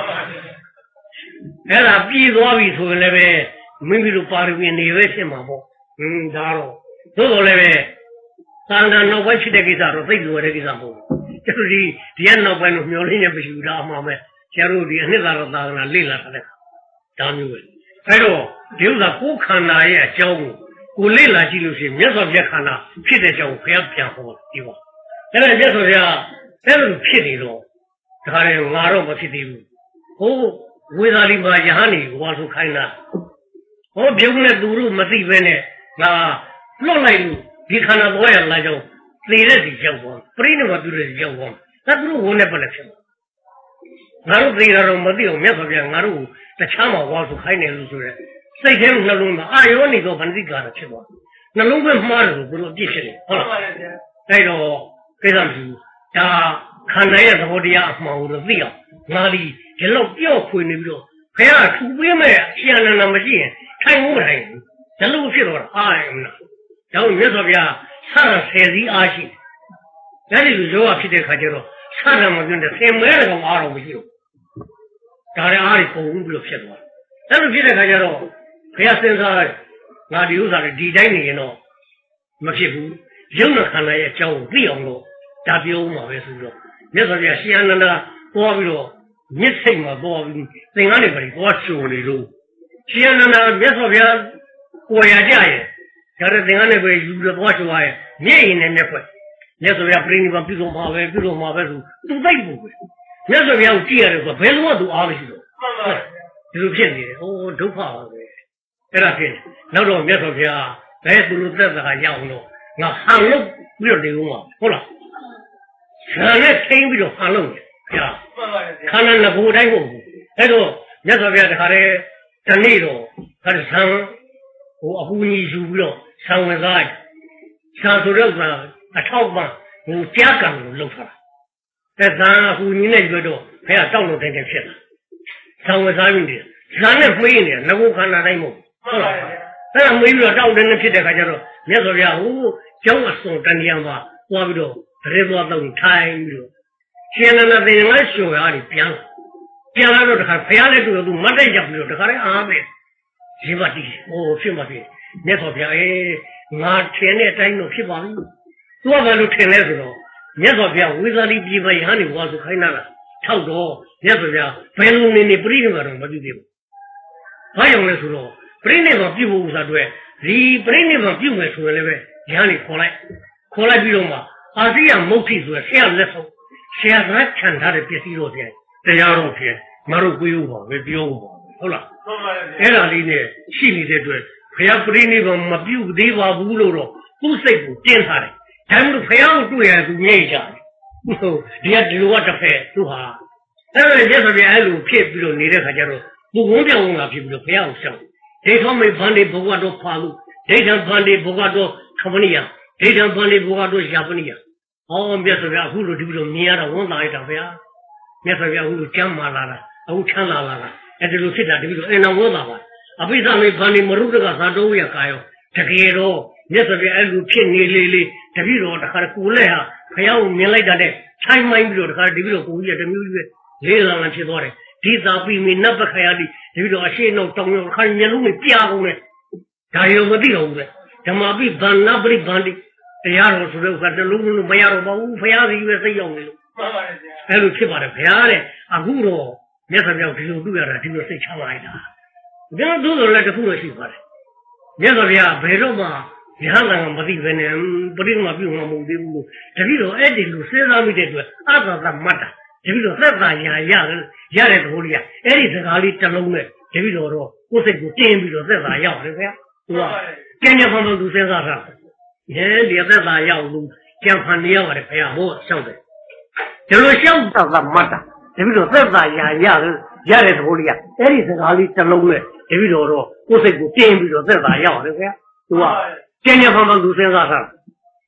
哎呀，比多比错了呗，没比如把那边那位些嘛不，嗯，咋了？做到了呗，当然老百姓的给啥了，最多的给啥不？就是第二老百姓苗栗人不是有嘛呗，假如第二那个当然累了他的，当然会。还有就是我看那也教我，我累了就是没说别看那，别的教我不要偏好对吧？现在别说呀，这是偏的咯，这还是俺让我偏的路，我。为啥你把眼里我说看呢？我别过来堵路没这边呢，那老来路，你看那多呀那就谁来的教我，不然的话就是教我，那都是我那不能听。俺都这个没得，没说别，俺都在前面我说看呢，就是谁天那龙嘛，哎呦你个本地干的去吧，那龙本马的不是必须的，好了，那个给他们他看那也是我的呀，嘛我的这样哪里？这老表会那个，哎呀，出北嘛，现在那么近，看我看，这路去多了，哎呀，然后你说别，啥才是阿信，那里就要去的看见了，啥他妈用的，才买那个马上不行，当然阿里不用不了偏多，那路去的看见了，哎呀，身上哪里有啥的地带呢？喏，没屁股，有人看了也叫我这样咯，大表嘛还是说，你说别，现在那多比如。你猜嘛多，在俺那边多少的肉？现在呢，别说别国家家业，现在在俺那边有的多少哎，年一年没回。别说别不是你把比如马尾，比如马尾数都在不回。别说别我接的说，别说我都熬不起了，就是骗你的，我都怕了的，这个骗。那时候别说别啊，别都是这个还养了，那寒冷不是这种嘛，好了，现在天不就寒冷的。呀，看那那不太过，那个你说别的他的真那种，他的上我不你就不了，上文啥，上手这个他超吧，我加干都弄出来，在咱不你那个着，还要照着这个去了，上文啥用的，上那没的，那我看那那么，咱没有照着那去的，还叫做你说别我叫我送真样吧，我不着，这多动太了。现在那在俺学校里变了，变了之后还培养的这个都没在家不了，这还得安排，是吧？的，哦，是吧？的，你说别哎，俺天天在弄批发，多少都天天知道。你说别，为啥你批发一样的我是可以拿了，差不多。你说别，白龙的你不理那种我就对了。还有的时候，不理那种批发无啥对，你不理那种批发出来呗，一样的过来，过来比如嘛，啊这样没批出来，这样来说。现在看他的别洗肉片，这样肉片，马路归我，为比我，好了。在那里呢，心里在对，培养不的那个没比我对话不漏了，不是不检查的，他们都培养对呀，都念一下的。人家知道我这拍是吧？但是人家说的爱路片，比如你这个叫做不公平，我们比如培养上，这场没办的不管做跨路，这场办的不管做什么样，这场办的不管做下不样。哦，别说别，葫芦这个面了，我哪一张别？别说别，葫芦酱麻辣了，我呛辣辣了，哎，这个其他这个哎，那我咋办？啊，为啥没把你没入这个啥周也干哟？这个也咯，别说别，哎，路偏你哩哩，这个咯，这还是过来啊，还要面来着的，菜买不着，这还是这个过夜这没有的，来让人吃多的，第三比面那不开呀的，这个咯，现在中药看面路没变过呢，还有个地方的，怎么比办那不的办的？这丫头说的话，这路路没丫头把我培养的以为是样的，还有去把它培养的，啊，工作没啥叫只有路样的，这个谁抢来的？你看都是来这工作习惯的，你说的呀，为什么？你看那个没地方呢，不定嘛，比我们的路，这里头哎的路身上没得多，啊个是没的，这里头三三样样的，样的多的呀，哎的这个里这路呢，这里头说，我是个点比头三三样的呀，是吧？天天方方都身上上。人家在那样路，讲话你要我的培养我晓得，就是想到什么的，这比如在那样样的样的头里啊，哎，你在哪里这路呢？这比如说，我是个点，比如在那样的呀，是吧？天天方方都身上上，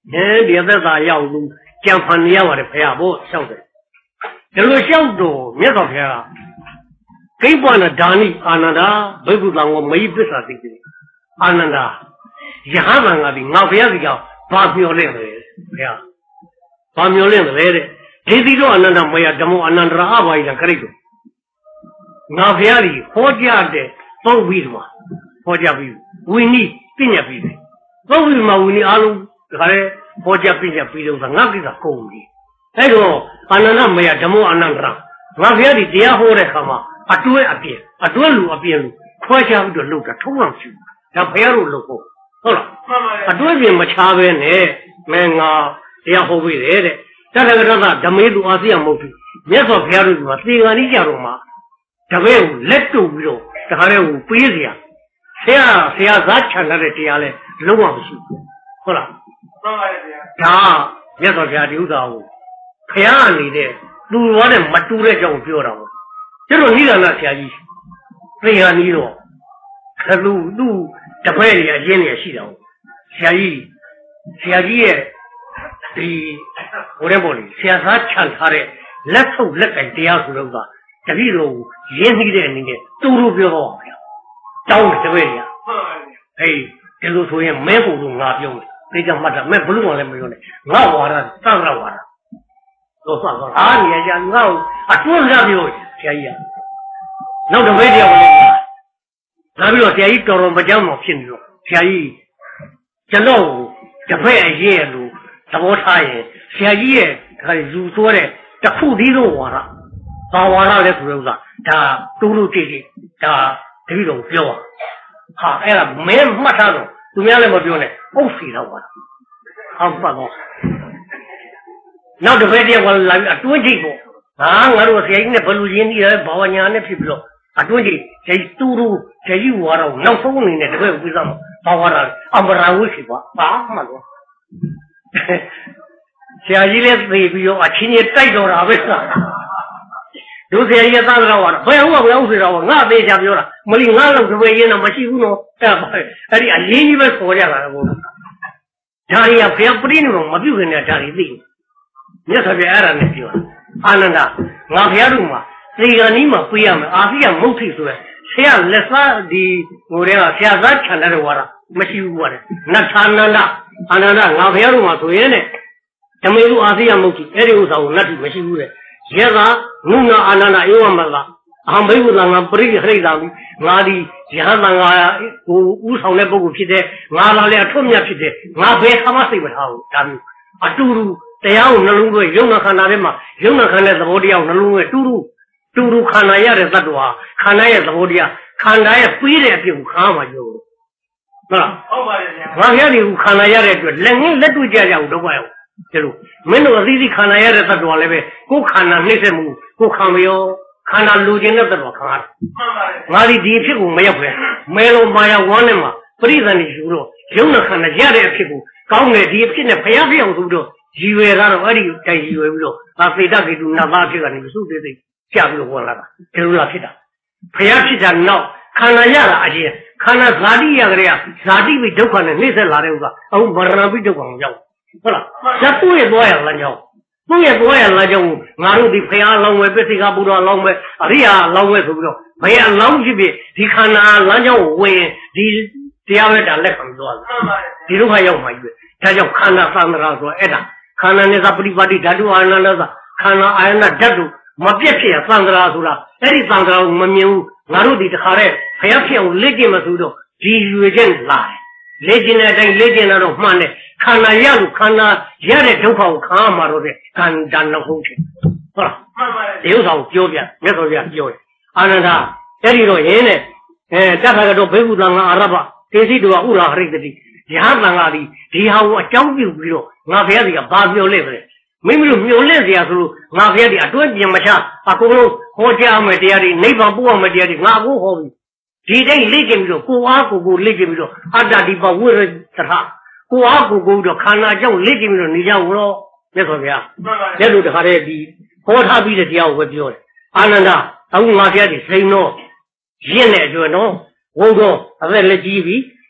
哎，别在啥要路，讲盘你要我的陪下不晓得。这个小多没照片啊，给不那张力，阿那达不不让我没不啥这个，阿那达一下子我的我不要这个八秒零的，对呀，八秒零的来的，这地方阿那达没有，怎么阿那达阿爸一样可以做，我不要的国家的保卫嘛，国家维维尼并且维的，保卫嘛维尼阿鲁，还是国家并且维的，我给他讲的。哎呦，安那那没有，怎么安那那？我不要的这样好的干嘛？啊，多啊边，啊多路啊边路，快下不就路着冲上去，然后不要路路过，好了，啊多边没差别呢，没啊这样好不来的，再那个啥子，这没路啊这样没去，没说不要路嘛，这个你讲了嘛？这边有来走不着，这还有不一样，谁啊谁啊咱抢来的这样嘞，路啊不行，好了，啊，没说不要溜达。培养你的路我的没住的叫标了，这种你让那下去，培养你了，他路路这块也人也是了，下去下去的我的玻璃，现在抢他的来抽来改这样子的话，这里头人力的那个都路标好呀，找你这块的呀，哎，这个所以没沟通啊标的，这叫么子没不弄了没有的，我玩了，当然玩了。都算了啊！你讲我啊，多少比我便宜啊？那就没这样的。那比如便宜找了没讲嘛品种便宜，讲到这块业路怎么差异？便宜他入座的这铺地都完了，把完了的时候啊，他都都这些他这种标啊，好哎呀，没没啥种，怎么样来么标呢？我飞了我了，好不好？那这块地我来啊，多几个啊！我说现在不如今天把我娘那皮不着啊，多几这都都这一窝了，那风里呢这个为什么把我了啊？不然我去吧啊，嘛多。现在来是比较啊，今年再着啥回事？有些也咋子了我了？不然我不要睡着我，俺别下不了，没理俺老这边也那么辛苦呢，哎不，哎呀，邻居们说的了我，家里也不要不理那种，没就跟人家家里对。你特别爱那地方，安那个，我不要弄嘛，这个你们不一样的，阿是样没推出来，谁样来啥的，我这个现在看到的我了，没习过的，那差那那，安那那，我不要弄嘛，所以呢，这么一个阿是样没推，那就说那就没习过的，现在弄那安那那有我们了，俺没有让俺不是很让的，俺的现在俺我我上来不够皮的，俺那来出面皮的，俺不他妈睡不着，咱们啊走路。这样我们弄个有那看那的嘛，有那看那怎么的呀？我们弄个嘟嘟嘟嘟看那也的咋着啊？看那也怎么的呀？看那也非得就看嘛就，啊，我现在看那也的就，人那都这样的怪哦，这路没那个自己看那也的咋着了呗？我看那那什么，我看没有，看那路径那咋着看？我的第一屁股没有回，没了嘛呀，完了嘛，不得让你说了，有那看那也的屁股，刚的第一屁呢，培养培养说着。以为他说我的在以为不着，啊，非得给住那把这个你说对对，下不了我了吧？这是那皮的，培养皮的闹，看那样了而且看那啥地样的呀，啥地被这块的没在哪里个，哦，不然被这光叫，好了，这多也多呀，那叫，多也多呀，那叫，俺们的培养老外被这个不着老外，啊，对呀，老外说不着，培养老这边，你看那那叫我问，你这样的咱来看着，这种还要么约，他叫看那上面上说，哎的。看那那啥不离不离，这就按那那啥，看那按那这就没别撇上个啦，说了，那里上个我们没有，俺都得下来，还要骗我来劲嘛，说着，几月间来，来劲呢，这来劲那种慢的，看那样路，看那样的头发，我看嘛都是，看咱那红去，好了，有啥交边，没啥边交的，按那啥，这里头人呢，哎，这那个说北部上啊，阿拉伯，这些都要乌拉哈里的的。样上啊的，这下我交不不了，我别这个八秒来的，没有没有来这样时候，我别的多年没下，啊，公路我家没这样的，那帮不没这样的，我不好的，这点来见不着，过啊过过来见不着，啊这地方我是这啥，过啊过过着看那叫来见不着，你讲我咯，你说咩啊？那都是他的比，和他比的这样我比的，啊那那，啊我别的谁喏，现在就喏，我说他在来几比。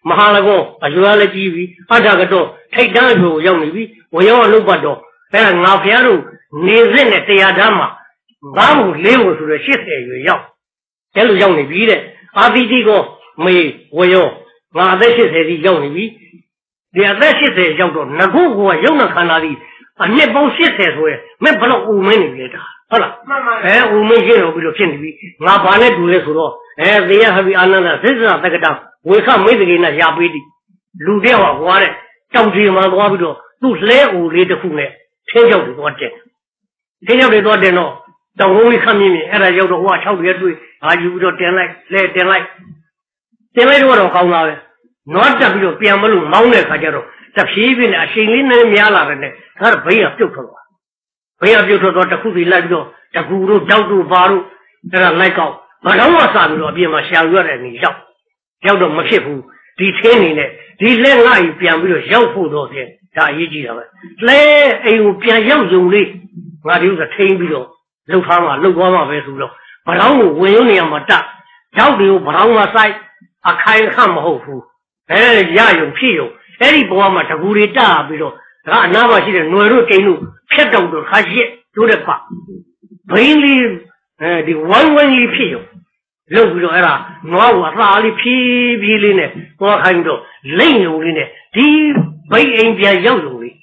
Mahalago, a Juala G V, Adagato, take down to Yomi, we all look at door. Then Nafiaru, Nizin at Teadama, Bamu, Leo to the ship there, you young. Tell Yomi, be there. Abidigo, me, Wayo, Ma, this is a Yomi. The other ship is Yogo, Nago, Yona Canadi, and Nebo ship says where, Mepalo, Umani later. Hola, eh, Umani, Obilokin, Nabane, Dulesulo, eh, they have another sister of the we come with again as Yabidi. Ludeva, water, Tauji, Mawabido, two slave who later Fune, change out the water. Change out the water, no. The only coming in, and I have to watch how we are doing. Are you to ten like, lay ten like? Ten like what of Kauna? Not the video, Piamalu, Mount Kajaro, the Shivin, a Shilin and Miala, and her way of Tuko. Way of Yuto, the Kubi Lagdo, the Guru, Daudu, Baru, that are like out. But I was on to be my shall and his shop. Yellow Mashifu, detaining it, these let life be able to show food of it, that easy of it. Lay a young only, what is a train below, look how look on Vesulo. But oh, we only am a duck. How do you brown side? A kind come hopeful. Eh, Yayo, Pio, any bomber to Guri da below. Now she didn't know Rukenu, kept out the Hashi to the park. Plainly, the one when you peel. Look, era, no, Rally P. Villine, or kind of lane only, deep by India Yowly.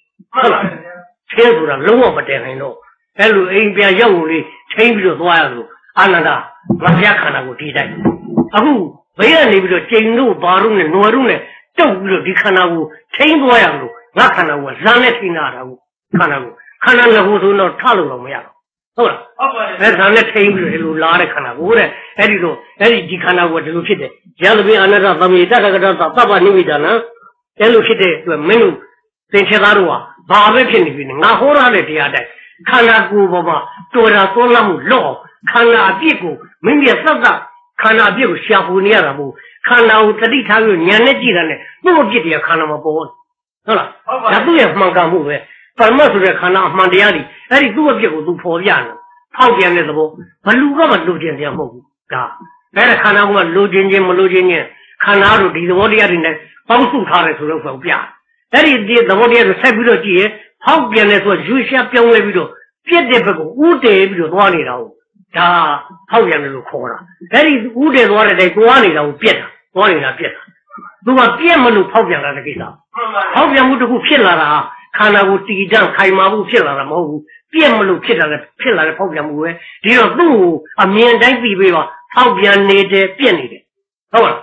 Tell to the lower, but then I know. Hello, India Yowly, change the wild, Anada, Rajakana would be that. Oh, where live the Chino, Barun, and Norune, don't look the Kanawu, change wild, Nakana was Zanet in Arabu, Kanawu, Kanana who do not tolerate me. Ora, that's not table, Laracana, Ura, Edido, Edi Dicana, what you fit it. Jalbi another Bamita, Papa Nividana, Elucide to a menu, Penchadarua, Barbacan, Nahora, the other, Kana Gubama, Tora Solam, Law, Kana Biku, Mindia Sada, Kana Biku, Shafu Niarabu, Kana Utadita, Yaneti, no Gidia Kanama board. Ora, Yabu Mangamu. Permasure Kana Mandiani, very good people do for Yan. How can the book? But look over Lujan Yamu. There Kana was Lujin, Malujin, Kanaru, the warrior in the Pausu Kare to look for Pia. That is the warrior of Sabulogy, how can it was Jewish young widow, Piet de Bego, Ude, you want it out. Ah, how can you look for? That is Ude, what they go on it out, Pieta, one in a Pieta. Do a Piemanu Paujan at the Gita. How can you do Pillara? Kana would see down Kaimabu Pillar, Mo, Piemalu Pillar, Pillar, Pogamu, do you know a mere dainty river, how beyond native pianide? Oh,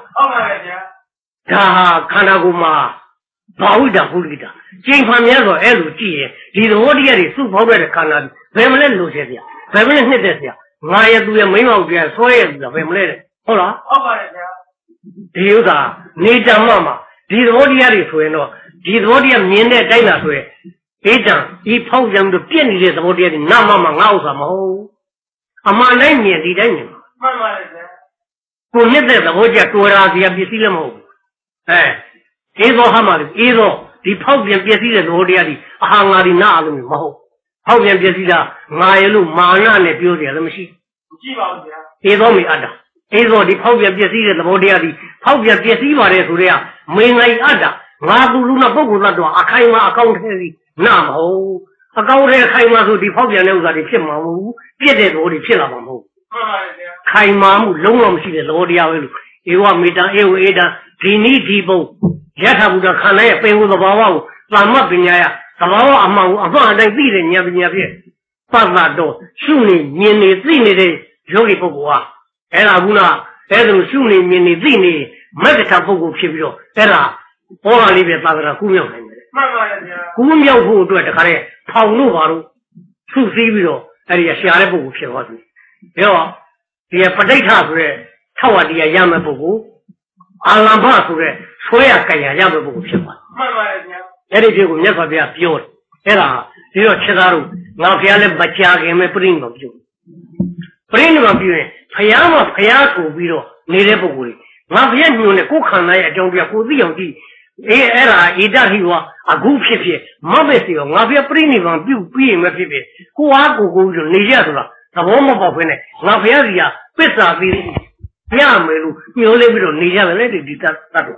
ah, Kanaguma, Bauda Hulida, Jane Pamiero, Elu G, the ordinary super Canada, Feminine Lucia, Feminine Nedesia, Maya do a memo, soil, the family. Hola, Diuda, Nita Mama, the ordinary Sueno. These warrior mean that dinosaur. Agent, he posed them to penny the warrior in Namama Nausamo. A man named me the Daniel. Who never the warrior to the Abysilamo. Eh, Ezo Hamad, Ezo, the Paulian Piazilla warrior, a hangari Nalu Mo. Paulian Piazilla, Mayalu, Mana, and Beauty, the machine. Ezo me Ada. Ezo, the Paulian Piazilla, the warrior, Paulian Piazilla, Mainly Ada. Luna Bogula, a Kaima account heavy. Now, a Gauri Kaima to the Pogan knows that the Chimamu, Pied or the Chilamamu. Kaimamu, Longam, she is Odia, you want me to Ew Ada, Tini people, Jetta with a Kana, pay with the Bawa, Lamapinia, Bawa among a man and beat in Yabia. Pazado, Suni, Mini, Zini, Jogi Pogua, Elabuna, Edu Suni, Mini, Zini, Medical Pogo Chibio, Era. All I live at Lavera Kumio. Kumio who do at the Kare, Paulo Varu, two Sibio, and a Sharabu, she was. You know, the potatoes, Tower the Yamabu, Alambasure, Soyaka Yamabu, she was. Anything will never be a pure. Era, you know, Chedaru, now Piale Bachag and a pring of you. Pring of you, Payama Payaku, Viro, Nirebuguri. Mavian, you know, Kukana, don't be a good Era, Idariwa, a good ship, Mabesi, Mavia Prinivan, you being a pipe, who are go to Nigeria, the home of Wene, Mavia, Pesa, Yamelu, you live on Nigeria, let it be that.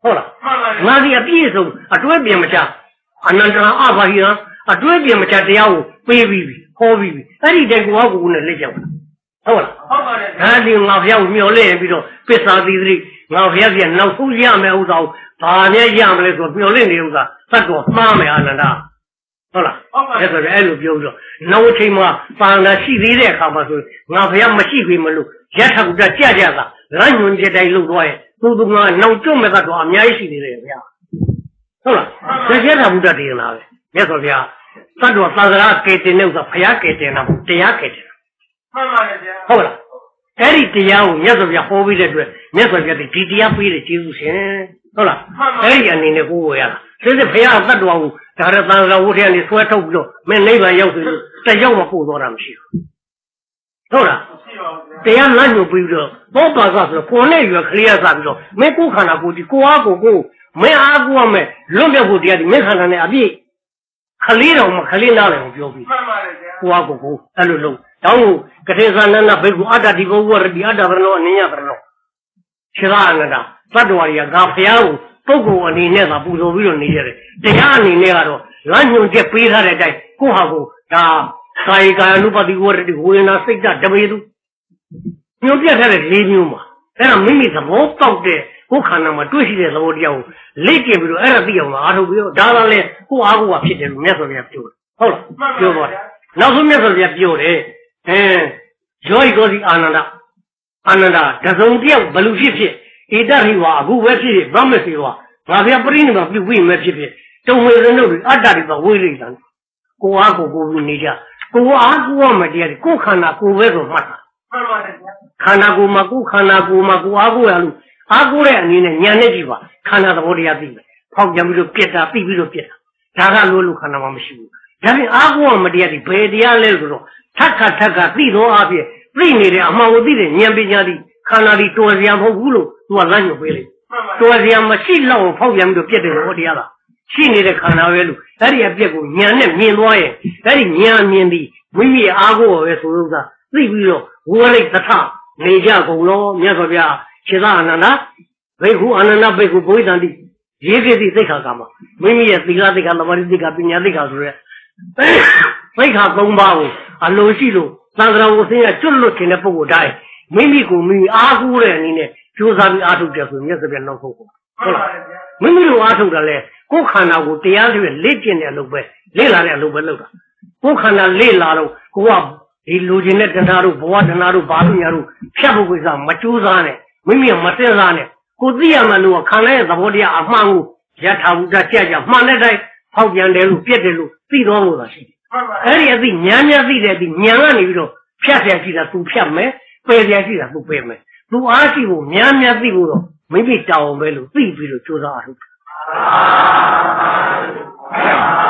ဟုတ်လားငါစီအပြည့်စုံအတွဲပြင်မချအနန္တရာအဘာဟိယအတွဲပြင်မချတရားကိုပေးပြီးပြီဟောပြီးပြီအဲ့ဒီတိုင်ကိုဟောကိုနဲ့လက်ချက်ပါဟုတ်လားဟုတ်ပါတယ်ဒါဒီငါဖျောက်မျောလဲပြီးတော့ပစ္စာသီတိငါဖျက်ပြန်နောက်ဆုံးရမယ်ဥစ္စာကိုဘာနဲ့ရမလဲဆိုမျောလဲနေဥစ္စာသတ်တော်မှားမယ်အနန္တဟုတ်လားအဲ့ဆိုရင်အဲ့လိုပြောပြီးတော့နောက်အချိန်မှာပါဏာရှိသေးတဲ့အခါမှာဆိုငါဖျက်မရှိပြီမလို့ရထကူတကြကြတာလမ်းညွန်ချက်တိုင်းလုပ်သွားရင်သူသူကနောက်ကျွတ်မဲ့ကတော့အများကြီးရှိသေးတယ်ဗျာဟုတ်လားကြကြတာဘုရားတည်နာပဲမြတ်စွာဘုရားသတ္တဝါသာသနာကဲတင်တဲ့ဥစ္စာဘုရားကဲတင်တာမဟုတ်တရားကဲတင်တာမှန်ပါဗျာဟုတ်လားအဲ့ဒီတရားကိုမြတ်စွာဘုရားဟောပြီးတဲ့အတွက်မြတ်စွာဘုရားဒီတရားပေးတဲ့ကျေးဇူးရှင်ဟုတ်လားအဲ့ဒီအနေနဲ့ကိုယ်ဝယ်ရတာစစ်စစ်ဘုရားသတ္တဝါကိုဒါရသံဃာဝုထရနေဆွဲထုတ်ပြီးတော့မင်းနိဗ္ဗာန်ရောက်ပြီလို့တယောက်မပို့တော့တာမရှိဘူးဟုတ်လားတရားလမ်းညွှန်ပြီးတော့ဘောပါကဆိုတော့ကိုယ်နဲ့ရွယ်ခလေးရစားပြီးတော့မင်းကိုယ်ခန္ဓာကိုယ်ဒီကိုအားကိုကိုမင်းအားကိုရမယ်လွတ်မြောက်ဖို့တရားဒီမင်းခန္ဓာနဲ့အပြည့်ခလေးတော်မှာခလေးနားလည်းပြောပြီးမှန်ပါတယ်ဗျာကိုအားကိုကိုအဲ့လိုလုံးတောင်းကတိသနနာဘိက္ခုအတ္တတိဘောဝရတိအတ္တဗရဏောအနိယဗရဏောခြေသာအနန္တသတ္တဝါတွေကငါဘုရားကိုပုဂ္ဂိုလ်အနေနဲ့သာပူဇော်ပြီးတော့နေရတယ်တရားအနေနဲ့ကတော့လမ်းညွှန်ချက်ပေးထားတဲ့အတိုင်းကိုဟာကိုဒါကာယကာယ ानु ပတိဝရတိဝေဒနာစိတ်ဓာတ်ဓမေတုညွှန်ပြထားတဲ့လေးမျိုးမှာအဲ့ဒါမိမိသဘောပေါက်တဲ့ကိုယ်ခန္ဓာမှာတွေ့ရှိတဲ့သဘောတရားကိုလေ့ကျင့်ပြီးတော့အဲ့ဒါသိအောင်အားထုတ်ပြီးတော့ဒါသာလဲကိုယ်အားကိုယ်ကဖြစ်တယ်လို့မြတ်စွာဘုရားပြောတယ်ဟုတ်လားပြောပါတယ်နောက်ဆုံးမြတ်စွာဘုရားပြောတယ်အဲယောဂီကိုစီအာနန္ဒအာနန္ဒတစုံတယောက်ဘလူဖြစ်ဖြစ်ဧတဟိဝါအခုပဲဖြစ်ဖြစ်ဗမ္မစီဝါငါဘုရားပြိဋိနိဗ္ဗာန်ပြုပြီးမှဖြစ်ဖြစ်တုံဝေရဏုတ်အတ္တတွေပါဝိရိယံကိုအားကိုကိုပြီးနေကြကိုအားကိုရမတရားကိုခန္ဓာကိုပဲဆိုမှတ်တာမှန်ပါတယ်ဗျာခန္ဓာကိုယ်မှာကိုခန္ဓာကိုယ်မှာကိုအားကိုရလို့အားကိုတဲ့အနေနဲ့ဉာဏ်နဲ့ကြည့်ပါခန္ဓာသဘောတရားသိမယ်ဖောက်ပြန်ပြီးတော့ပြက်တာပြီးပြီးတော့ပြက်တာဒါကလို့လို့ခန္ဓာမှာမရှိဘူးဒါပြင်အားကိုရမတရားဒီဘယ်တရားလဲဆိုတော့ထက်ခါထက်ခါသိတော့အဖြစ်သိနေတဲ့အမှန်ကိုသိတဲ့ဉာဏ်ပညာဒီခန္ဓာဒီတော်စရာမဟုတ်ဘူးလို့သူကလမ်းညွှန်ပေးလိုက်တော်စရာမရှိတော့ဖောက်ပြန်ပြီးတော့ပြက်တယ်လို့တရားလားရှိနေတဲ့ခန္ဓာပဲလို့အဲ့ဒီအပြက်ကိုဉာဏ်နဲ့မြင်သွားရင်အဲ့ဒီဉာဏ်မြင်ပြီးမိမိအားကိုပဲဆိုလို့ကသိပြီးတော့ဝိရိတ်တထနေကြကုန်လို့မြတ်စွာဘုရားခြေသာအနန္ဒဘိက္ခုအနန္ဒဘိက္ခုဘုရားတန်တိရေကိတိသိက္ခာကမှာမိမိရဲ့သီလသိက္ခာသမာဓိသိက္ခာပညာသိက္ခာဆိုရဲသိက္ခာသုံးပါးကိုအလိုရှိလို့သံဃာဝဆင်းရကျွတ်လွတ်ခြင်းတဲ့ပုဂ္ဂိုလ်တိုင်းမိမိကိုမိမိအားကိုးတဲ့အနေနဲ့ကြိုးစားပြီးအားထုတ်တယ်ဆိုမြတ်စွာဘုရားနောက်ဆုံးဟုတ်လားမိမိတို့အားထုတ်တာလဲကိုယ်ခန္ဓာကိုတရားတွေလေ့ကျင့်တဲ့အလုပ်ပဲလေ့လာတဲ့အလုပ်ပဲလုပ်တာကိုယ်ခန္ဓာလေ့လာတော့ကိုကဒီလူချင်းတဲ့တဏှာတို့ဘဝတဏှာတို့ဘာလို့ညာတို့ဖြတ်ဖို့ကိစ္စမကြိုးစားနဲ့မိမိကမစင်စားနဲ့ကိုသိရမှလို့ခန္ဓာရဲ့သဘောတရားအမှန်ကိုယထာဘုဒ္ဓကြကြမှန်တဲ့တိုင်းဖောက်ပြန်တယ်လို့ပြက်တယ်လို့သိတော်လို့သာရှိတယ်အဲ့ဒီအသိဉာဏ်များသိတဲ့အသိဉာဏ်ကနေပြီးတော့ဖြတ်เสียရှိတာသူဖြတ်မယ်ပယ်เสียရှိတာသူပယ်မယ်သူအားရှိဖို့ဉာဏ်များသိဖို့တော့မိမိတောင်းပဲလို့သိပြီးတော့ကြိုးစားအားထုတ်